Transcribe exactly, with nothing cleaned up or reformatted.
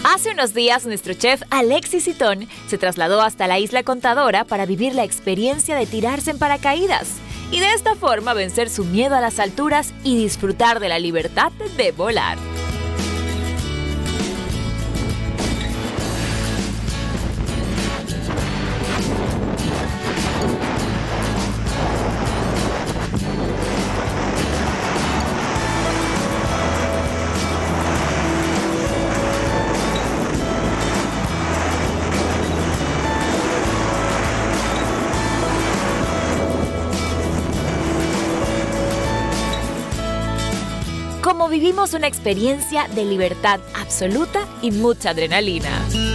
Hace unos días, nuestro chef Alexis Sitón se trasladó hasta la isla Contadora para vivir la experiencia de tirarse en paracaídas y de esta forma vencer su miedo a las alturas y disfrutar de la libertad de volar. Como vivimos una experiencia de libertad absoluta y mucha adrenalina.